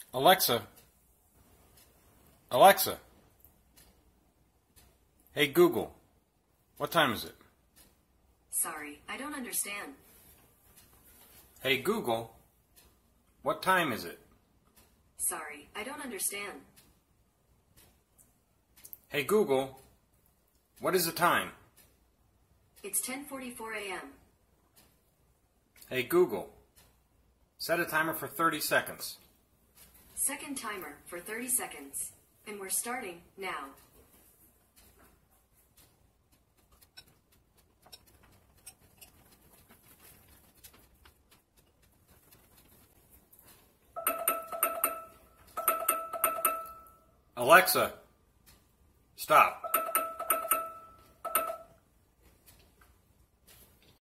Alexa, Alexa. Hey Google, what time is it? Sorry, I don't understand. Hey Google, what time is it? Sorry, I don't understand. Hey Google, what is the time? It's 10:44 a.m. Hey Google, set a timer for 30 seconds. Second timer for 30 seconds. And we're starting now. Alexa, stop.